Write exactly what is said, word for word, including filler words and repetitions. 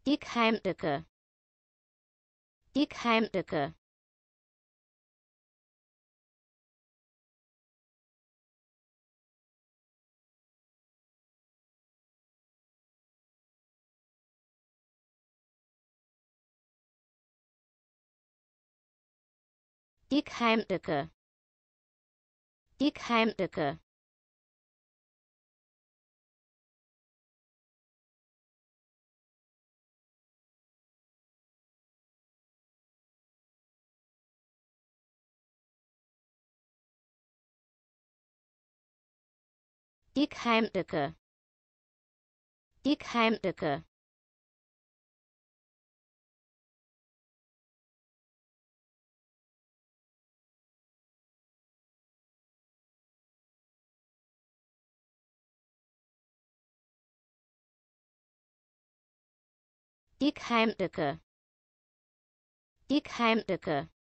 Die Keimdicke. Die Keimdicke. Die Keimdicke. Die Keimdicke. Die Keimdicke. Die Keimdicke. Die Keimdicke. Die Keimdicke.